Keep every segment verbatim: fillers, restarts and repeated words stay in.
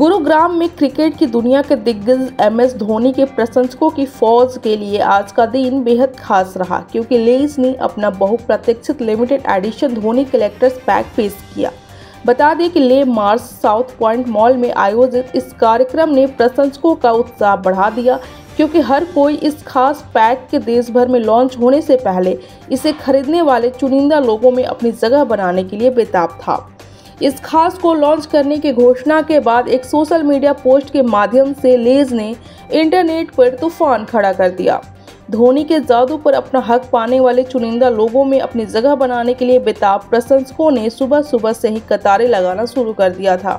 गुरुग्राम में क्रिकेट की दुनिया के दिग्गज एम एस धोनी के प्रशंसकों की फौज के लिए आज का दिन बेहद खास रहा, क्योंकि लेज ने अपना बहुप्रतीक्षित limited edition Dhoni collectors pack पेश किया। बता दें कि ले मार्च साउथ पॉइंट मॉल में आयोजित इस कार्यक्रम ने प्रशंसकों का उत्साह बढ़ा दिया, क्योंकि हर कोई इस खास पैक के देश भर में लॉन्च होने से पहले इसे खरीदने वाले चुनिंदा लोगों में अपनी जगह बनाने के लिए बेताब था। इस खास को लॉन्च करने की घोषणा के बाद एक सोशल मीडिया पोस्ट के माध्यम से लेज ने इंटरनेट पर तूफान खड़ा कर दिया। धोनी के जादू पर अपना हक पाने वाले चुनिंदा लोगों में अपनी जगह बनाने के लिए बेताब प्रशंसकों ने सुबह सुबह से ही कतारें लगाना शुरू कर दिया था।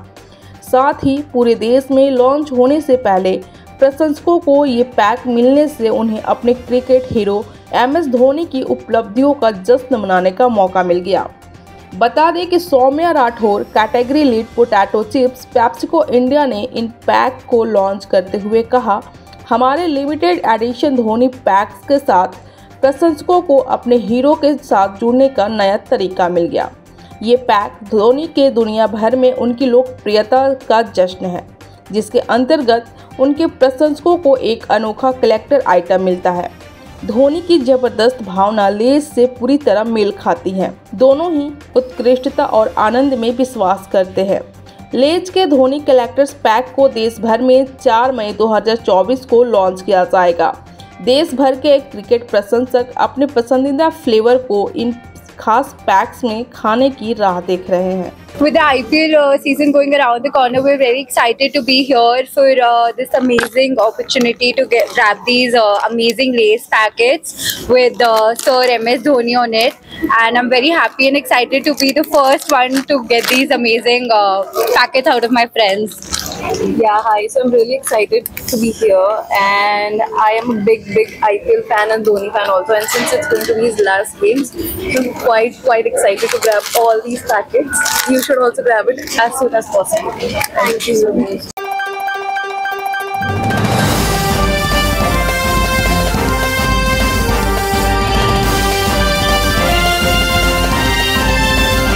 साथ ही पूरे देश में लॉन्च होने से पहले प्रशंसकों को ये पैक मिलने से उन्हें अपने cricket hero M S Dhoni की उपलब्धियों का जश्न मनाने का मौका मिल गया। बता दें कि Saumya Rathore category lead potato chips PepsiCo India ने इन पैक को लॉन्च करते हुए कहा, हमारे लिमिटेड एडिशन धोनी पैक्स के साथ प्रशंसकों को अपने हीरो के साथ जुड़ने का नया तरीका मिल गया। ये पैक धोनी के दुनिया भर में उनकी लोकप्रियता का जश्न है, जिसके अंतर्गत उनके प्रशंसकों को एक अनोखा कलेक्टर आइटम मिलता है। धोनी की जबरदस्त भावना लेज से पूरी तरह मेल खाती है। दोनों ही उत्कृष्टता और आनंद में विश्वास करते हैं। लेज के धोनी कलेक्टर्स पैक को देश भर में चार मई दो हज़ार चौबीस को लॉन्च किया जाएगा। देश भर के क्रिकेट प्रशंसक अपने पसंदीदा फ्लेवर को इन खास पैक्स में खाने की राह देख रहे हैं। With the I P L uh, season going around the corner, we're very excited to be here for uh, this amazing opportunity to get grab these uh, amazing lace packets with uh, Sir M S Dhoni on it, and I'm very happy and excited to be the first one to get these amazing uh, packets out of my friends. Yeah, hi. So I'm really excited to be here, and I am a big, big I P L fan and Dhoni fan also. And since it's going to be his last games, I'm quite, quite excited to grab all these packets. You should also grab it as soon as possible. Thank you so much.